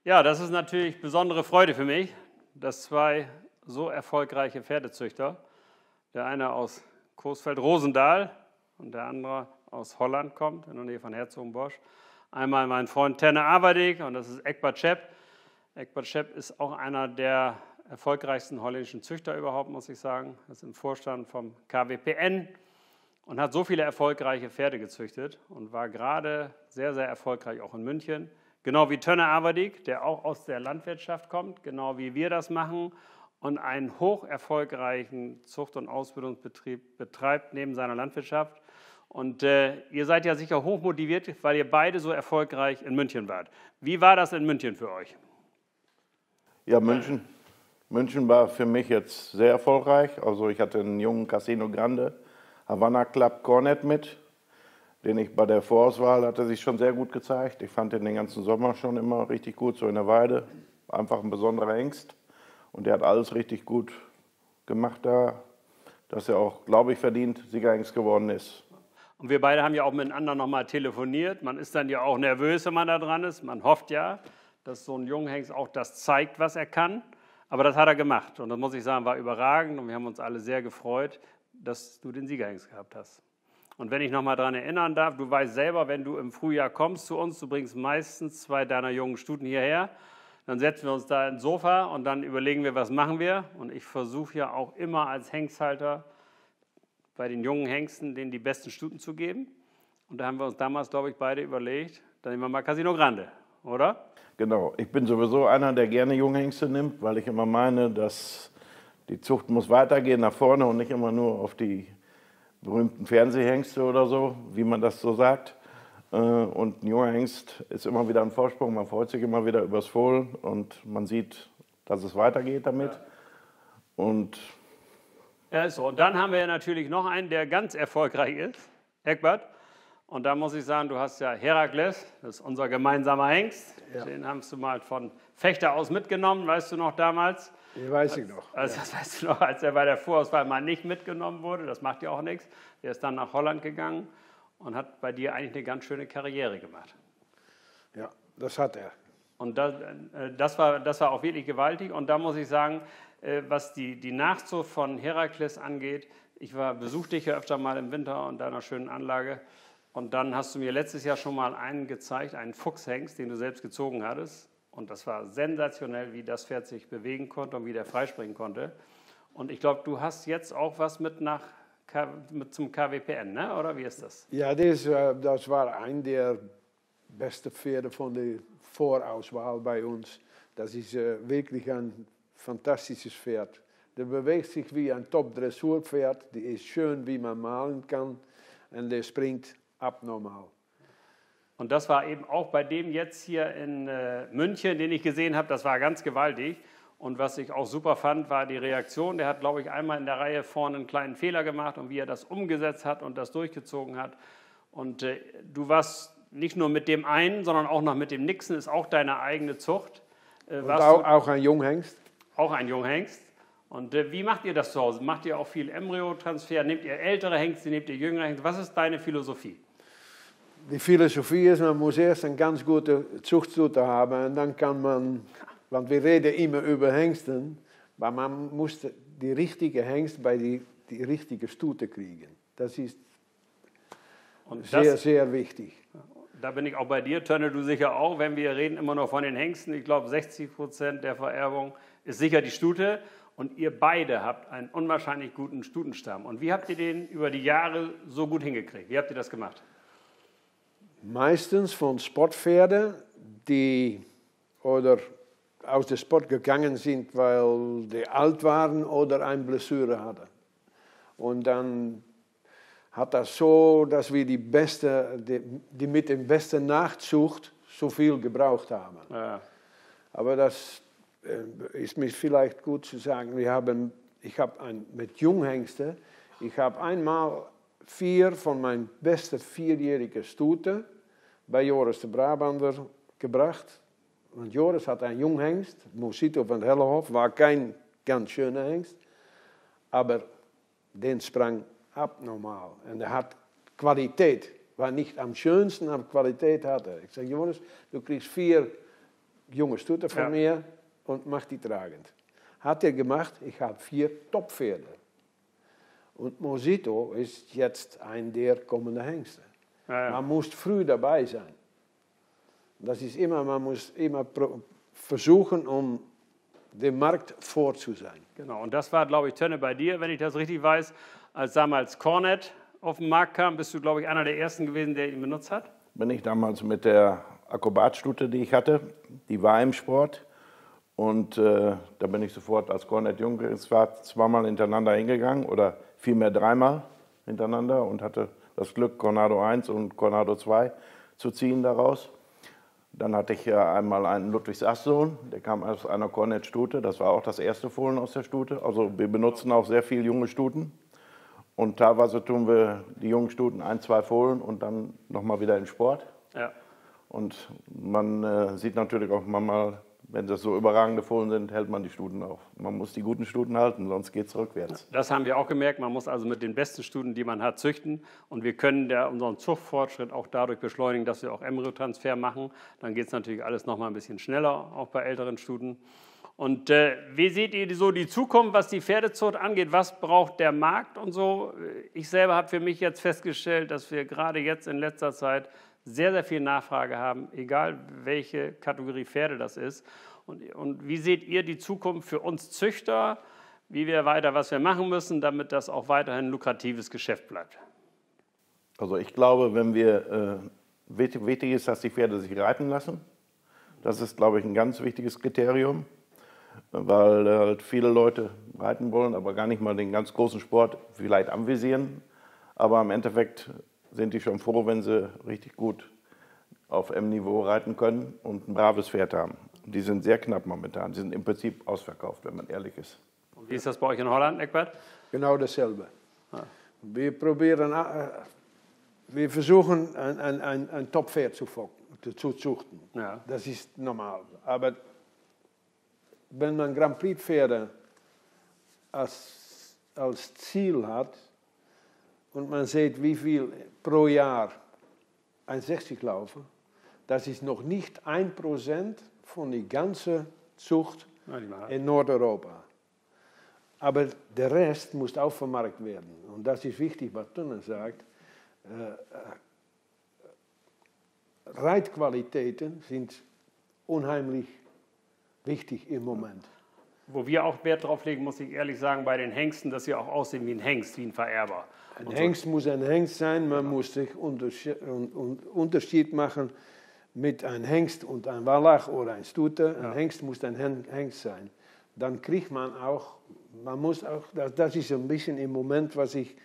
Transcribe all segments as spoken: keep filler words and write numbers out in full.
Ja, das ist natürlich besondere Freude für mich, dass zwei so erfolgreiche Pferdezüchter, der eine aus Coesfeld-Rosendahl und der andere aus Holland kommt, in der Nähe von Herzogenbosch. Einmal mein Freund Tenne Averdik und das ist Egbert Schepp. Egbert Schepp ist auch einer der erfolgreichsten holländischen Züchter überhaupt, muss ich sagen. Er ist im Vorstand vom K W P N und hat so viele erfolgreiche Pferde gezüchtet und war gerade sehr, sehr erfolgreich auch in München. Genau wie Tönne Averdik, der auch aus der Landwirtschaft kommt, genau wie wir das machen und einen hoch erfolgreichen Zucht- und Ausbildungsbetrieb betreibt neben seiner Landwirtschaft. Und äh, ihr seid ja sicher hoch motiviert, weil ihr beide so erfolgreich in München wart. Wie war das in München für euch? Ja, München, München war für mich jetzt sehr erfolgreich. Also ich hatte einen jungen Casino Grande, Havana Club Cornet mit, den ich bei der Vorauswahl hatte sich schon sehr gut gezeigt. Ich fand den den ganzen Sommer schon immer richtig gut, so in der Weide. Einfach ein besonderer Hengst. Und der hat alles richtig gut gemacht da, dass er auch, glaube ich, verdient Siegerhengst geworden ist. Und wir beide haben ja auch miteinander nochmal telefoniert. Man ist dann ja auch nervös, wenn man da dran ist. Man hofft ja, dass so ein Junghengst auch das zeigt, was er kann. Aber das hat er gemacht. Und das muss ich sagen, war überragend. Und wir haben uns alle sehr gefreut, dass du den Siegerhengst gehabt hast. Und wenn ich noch mal daran erinnern darf, du weißt selber, wenn du im Frühjahr kommst zu uns, du bringst meistens zwei deiner jungen Stuten hierher, dann setzen wir uns da ins Sofa und dann überlegen wir, was machen wir. Und ich versuche ja auch immer als Hengsthalter bei den jungen Hengsten denen die besten Stuten zu geben. Und da haben wir uns damals, glaube ich, beide überlegt, dann nehmen wir mal Casino Grande, oder? Genau, ich bin sowieso einer, der gerne Junghengste nimmt, weil ich immer meine, dass die Zucht muss weitergehen nach vorne und nicht immer nur auf die berühmten Fernsehhengste oder so, wie man das so sagt. Und ein junger Hengst ist immer wieder ein Vorsprung, man freut sich immer wieder übers Fohlen und man sieht, dass es weitergeht damit. Ja. Und ja, ist so. Und dann haben wir natürlich noch einen, der ganz erfolgreich ist, Egbert. Und da muss ich sagen, du hast ja Herakles, das ist unser gemeinsamer Hengst. Ja. Den hast du mal von Fechter aus mitgenommen, weißt du noch damals? Den weiß ich noch. Also, das weißt du noch, als er bei der Vorauswahl mal nicht mitgenommen wurde. Das macht ja auch nichts. Der ist dann nach Holland gegangen und hat bei dir eigentlich eine ganz schöne Karriere gemacht. Ja, das hat er. Und das, das, war, das war auch wirklich gewaltig. Und da muss ich sagen, was die, die Nachzucht von Herakles angeht, ich war, besuchte dich ja öfter mal im Winter in deiner schönen Anlage. Und dann hast du mir letztes Jahr schon mal einen gezeigt, einen Fuchshengst, den du selbst gezogen hattest. Und das war sensationell, wie das Pferd sich bewegen konnte und wie der freispringen konnte. Und ich glaube, du hast jetzt auch was mit nach mit zum K W P N, ne? Oder wie ist das? Ja, das, das war ein der besten Pferde von der Vorauswahl bei uns. Das ist wirklich ein fantastisches Pferd. Der bewegt sich wie ein Top-Dressurpferd. Die ist schön, wie man malen kann. Und der springt abnormal. Und das war eben auch bei dem jetzt hier in äh, München, den ich gesehen habe, das war ganz gewaltig. Und was ich auch super fand, war die Reaktion. Der hat, glaube ich, einmal in der Reihe vorne einen kleinen Fehler gemacht und wie er das umgesetzt hat und das durchgezogen hat. Und äh, du warst nicht nur mit dem einen, sondern auch noch mit dem Nixon, ist auch deine eigene Zucht. Äh, und auch, auch ein Junghengst? Auch ein Junghengst. Und äh, wie macht ihr das zu Hause? Macht ihr auch viel Embryotransfer? Nehmt ihr ältere Hengste, nehmt ihr jüngere Hengste? Was ist deine Philosophie? Die Philosophie ist, man muss erst eine ganz gute Zuchtstute haben und dann kann man, want wir reden immer über Hengsten, aber man muss die richtige Hengst bei die, die richtige Stute kriegen. Das ist und sehr, das, sehr wichtig. Da bin ich auch bei dir, Tönne, du sicher auch, wenn wir reden immer noch von den Hengsten. Ich glaube, sechzig Prozent der Vererbung ist sicher die Stute. Und ihr beide habt einen unwahrscheinlich guten Stutenstamm. Und wie habt ihr den über die Jahre so gut hingekriegt? Wie habt ihr das gemacht? Meistens von Sportpferden, die oder aus dem Sport gegangen sind, weil die alt waren oder eine Blessure hatten. Und dann hat das so, dass wir die, beste, die, die mit der besten Nachzucht so viel gebraucht haben. Ja. Aber das äh, ist mir vielleicht gut zu sagen. Wir haben, ich habe ein, mit Junghengsten, ich habe einmal vier von meinen besten vierjährigen Stuten bei Joris de Brabander gebracht. Want Joris had een Junghengst, Mosito van Hellehof, war kein ganz schöner Hengst, aber den sprang abnormal. Und er hat Qualität, war nicht am schönsten, aber Qualität hatte er. Ich sage, Joris, du kriegst vier junge Stute von ja. mir und macht die tragend. Hat er gemacht, ich habe vier Top-Pferde. Und Mosito ist jetzt ein der kommenden Hengste. Ja, ja. Man muss früh dabei sein. Das ist immer, man muss immer versuchen, um dem Markt vor zu sein. Genau, und das war, glaube ich, Tönne, bei dir, wenn ich das richtig weiß, als damals Cornet auf den Markt kam, bist du, glaube ich, einer der Ersten gewesen, der ihn benutzt hat? Bin ich damals mit der Akrobatstute, die ich hatte, die war im Sport. Und äh, da bin ich sofort als Cornet Jung, es war zweimal hintereinander hingegangen oder vielmehr dreimal hintereinander und hatte das Glück, Cornado eins und Cornado zwei zu ziehen daraus. Dann hatte ich ja einmal einen Ludwigs Ass-Sohn, der kam aus einer Cornet-Stute, das war auch das erste Fohlen aus der Stute. Also wir benutzen auch sehr viel junge Stuten. Und teilweise tun wir die jungen Stuten ein, zwei Fohlen und dann nochmal wieder in Sport. Ja. Und man äh, sieht natürlich auch manchmal, wenn das so überragende Fohlen sind, hält man die Stuten auf. Man muss die guten Stuten halten, sonst geht es rückwärts. Das haben wir auch gemerkt. Man muss also mit den besten Stuten, die man hat, züchten. Und wir können der, unseren Zuchtfortschritt auch dadurch beschleunigen, dass wir auch Embryotransfer machen. Dann geht es natürlich alles noch mal ein bisschen schneller, auch bei älteren Stuten. Und äh, wie seht ihr so die Zukunft, was die Pferdezucht angeht? Was braucht der Markt und so? Ich selber habe für mich jetzt festgestellt, dass wir gerade jetzt in letzter Zeit sehr, sehr viel Nachfrage haben, egal welche Kategorie Pferde das ist. Und, und wie seht ihr die Zukunft für uns Züchter, wie wir weiter, was wir machen müssen, damit das auch weiterhin ein lukratives Geschäft bleibt? Also ich glaube, wenn wir, äh, wichtig, wichtig ist, dass die Pferde sich reiten lassen. Das ist, glaube ich, ein ganz wichtiges Kriterium, weil äh, halt viele Leute reiten wollen, aber gar nicht mal den ganz großen Sport vielleicht anvisieren. Aber im Endeffekt sind die schon froh, wenn sie richtig gut auf M-Niveau reiten können und ein braves Pferd haben. Die sind sehr knapp momentan. Die sind im Prinzip ausverkauft, wenn man ehrlich ist. Und wie ist das bei euch in Holland, Eckbert? Genau dasselbe. Ah. Wir probieren, äh, wir versuchen ein, ein, ein, ein Top-Pferd zu, zu züchten. Ja. Das ist normal. Aber wenn man Grand Prix-Pferde als, als Ziel hat, und man sieht, wie viel pro Jahr eins sechzig laufen, das ist noch nicht ein Prozent von der ganzen Zucht in Nordeuropa. Aber der Rest muss auch vermarktet werden. Und das ist wichtig, was Tönne sagt. Äh, Reitqualitäten sind unheimlich wichtig im Moment. Wo wir auch Wert drauf legen, muss ich ehrlich sagen, bei den Hengsten, dass sie auch aussehen wie ein Hengst, wie ein Vererber. Ein Hengst so. muss ein Hengst sein, man muss sich einen Unterschied machen mit einem Hengst und einem Wallach oder einem Stute. Ein ja. Hengst muss ein Hengst sein. Dann kriegt man auch, man muss auch, das ist ein bisschen im Moment, was ich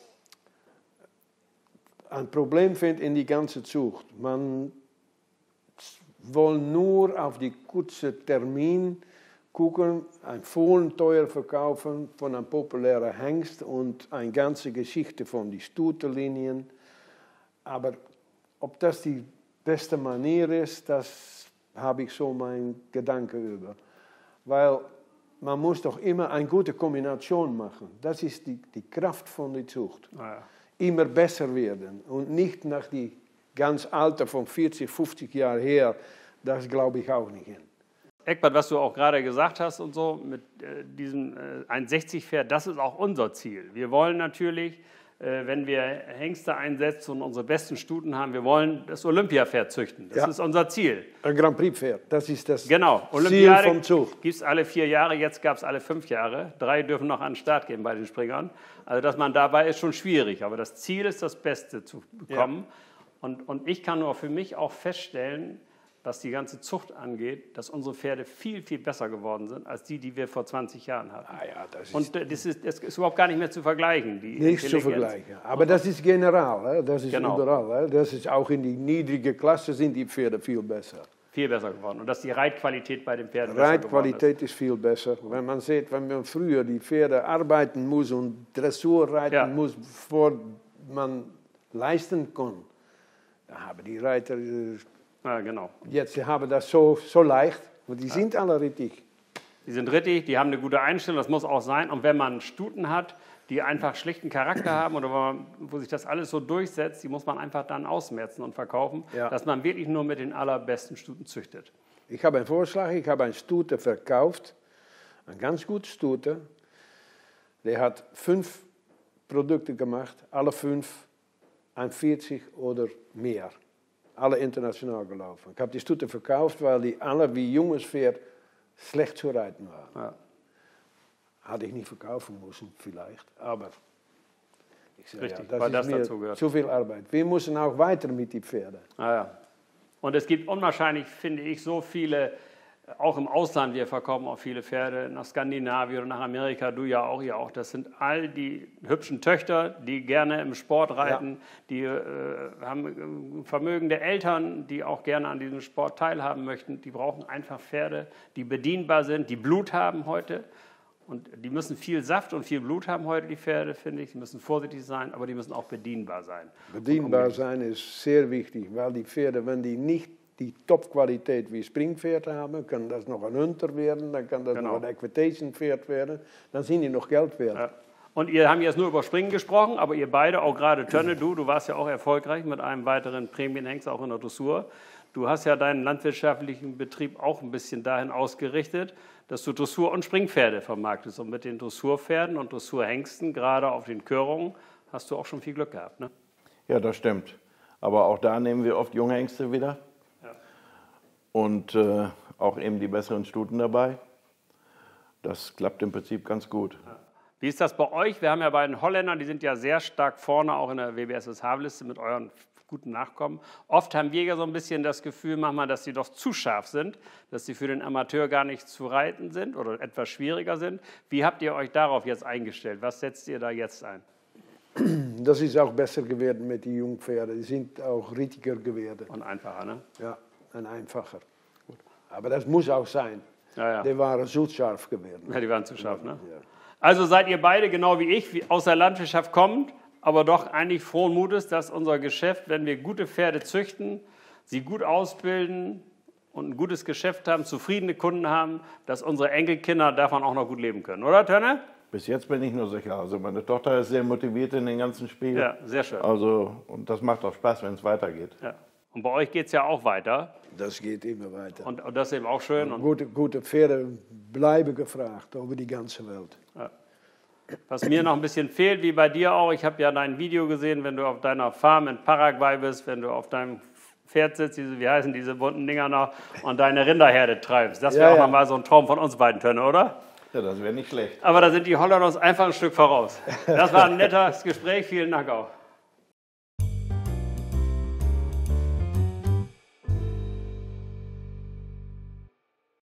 ein Problem finde in die ganze Zucht. Man will nur auf die kurze Termin gucken, ein Fohlen teuer verkaufen von einem populären Hengst und eine ganze Geschichte von den Stutenlinien. Aber ob das die beste Manier ist, das habe ich so meinen Gedanken über. Weil man muss doch immer eine gute Kombination machen. Das ist die, die Kraft von der Zucht. Ah ja. Immer besser werden und nicht nach die ganz Alter von vierzig, fünfzig Jahren her, das glaube ich auch nicht hin. Eckbert, was du auch gerade gesagt hast und so, mit äh, diesem äh, eins sechzig Pferd, das ist auch unser Ziel. Wir wollen natürlich, äh, wenn wir Hengste einsetzen und unsere besten Stuten haben, wir wollen das Olympia-Pferd züchten. Das ja. ist unser Ziel. Ein Grand Prix-Pferd, das ist das genau. Ziel vom Zug. Gibt es alle vier Jahre, jetzt gab es alle fünf Jahre. Drei dürfen noch an den Start gehen bei den Springern. Also, dass man dabei ist, schon schwierig. Aber das Ziel ist, das Beste zu bekommen. Ja. Und, und ich kann nur für mich auch feststellen, was die ganze Zucht angeht, dass unsere Pferde viel, viel besser geworden sind, als die, die wir vor zwanzig Jahren hatten. Ah ja, das ist und das ist, das ist überhaupt gar nicht mehr zu vergleichen. Die nicht zu vergleichen. Aber das ist general, das ist genau. überall. Das ist auch in die niedrige Klasse sind die Pferde viel besser. Viel besser geworden. Und dass die Reitqualität bei den Pferden besser geworden ist. Reitqualität ist viel besser. Wenn man sieht, wenn man früher die Pferde arbeiten muss und Dressur reiten ja. muss, bevor man leisten kann, da haben die Reiter... Ja, genau. Jetzt haben das so, so leicht und die ja. sind alle richtig. Die sind richtig, die haben eine gute Einstellung, das muss auch sein. Und wenn man Stuten hat, die einfach schlechten Charakter haben oder wo, man, wo sich das alles so durchsetzt, die muss man einfach dann ausmerzen und verkaufen, ja. dass man wirklich nur mit den allerbesten Stuten züchtet. Ich habe einen Vorschlag, ich habe einen Stute verkauft, ein ganz guter Stute. Der hat fünf Produkte gemacht, alle fünf einundvierzig oder mehr. Alle international gelaufen. Ich habe die Stute verkauft, weil die alle wie junges Pferd schlecht zu reiten waren. Ja. Hatte ich nicht verkaufen müssen, vielleicht, aber ich sage, Richtig, ja, das weil ist das mir dazu gehört. Zu viel Arbeit. Wir müssen auch weiter mit den Pferden. Ah, ja. Und es gibt unwahrscheinlich, finde ich, so viele, auch im Ausland, wir verkaufen auch viele Pferde nach Skandinavien oder nach Amerika, du ja auch, ja auch. Das sind all die hübschen Töchter, die gerne im Sport reiten, ja. die äh, haben vermögende Eltern, die auch gerne an diesem Sport teilhaben möchten. Die brauchen einfach Pferde, die bedienbar sind, die Blut haben heute. Und die müssen viel Saft und viel Blut haben heute, die Pferde, finde ich. Die müssen vorsichtig sein, aber die müssen auch bedienbar sein. Bedienbar sein ist sehr wichtig, weil die Pferde, wenn die nicht die Top-Qualität wie Springpferd haben, kann das noch ein Hunter werden, dann kann das genau. noch ein Equitation-Pferd werden, dann sind die noch Geld wert. Ja. Und ihr habt jetzt nur über Springen gesprochen, aber ihr beide, auch gerade Tönne, du, du warst ja auch erfolgreich mit einem weiteren Prämienhengst, auch in der Dressur. Du hast ja deinen landwirtschaftlichen Betrieb auch ein bisschen dahin ausgerichtet, dass du Dressur- und Springpferde vermarktest. Und mit den Dressurpferden und Dressurhengsten, gerade auf den Körungen, hast du auch schon viel Glück gehabt, ne? Ja, das stimmt. Aber auch da nehmen wir oft Junghengste wieder. Ja. Und äh, auch eben die besseren Stuten dabei. Das klappt im Prinzip ganz gut. Ja. Wie ist das bei euch? Wir haben ja bei den Holländern, die sind ja sehr stark vorne, auch in der W B S S H-Liste mit euren guten Nachkommen. Oft haben Jäger so ein bisschen das Gefühl manchmal, dass sie doch zu scharf sind, dass sie für den Amateur gar nicht zu reiten sind oder etwas schwieriger sind. Wie habt ihr euch darauf jetzt eingestellt? Was setzt ihr da jetzt ein? Das ist auch besser geworden mit den Jungpferden. Die sind auch richtiger geworden. Und einfacher, ne? Ja, und einfacher. Gut. Aber das muss auch sein. Ja, ja. Die waren zu scharf geworden. Ja, die waren zu scharf, ne? Ja. Also seid ihr beide, genau wie ich, wie aus der Landwirtschaft kommend, aber doch eigentlich frohen Mutes, dass unser Geschäft, wenn wir gute Pferde züchten, sie gut ausbilden und ein gutes Geschäft haben, zufriedene Kunden haben, dass unsere Enkelkinder davon auch noch gut leben können. Oder, Tönne? Bis jetzt bin ich nur sicher. Also meine Tochter ist sehr motiviert in den ganzen Spielen. Ja, sehr schön. Also, und das macht auch Spaß, wenn es weitergeht. Ja. Und bei euch geht es ja auch weiter. Das geht immer weiter. Und, und das ist eben auch schön. Und gute, gute Pferde bleiben gefragt über die ganze Welt. Ja. Was mir noch ein bisschen fehlt, wie bei dir auch, ich habe ja dein Video gesehen, wenn du auf deiner Farm in Paraguay bist, wenn du auf deinem Pferd sitzt, diese, wie heißen diese bunten Dinger noch, und deine Rinderherde treibst. Das wäre ja, auch ja. mal so ein Traum von uns beiden, Tönne, oder? Ja, das wäre nicht schlecht. Aber da sind die Holländer uns einfach ein Stück voraus. Das war ein nettes Gespräch, vielen Dank auch.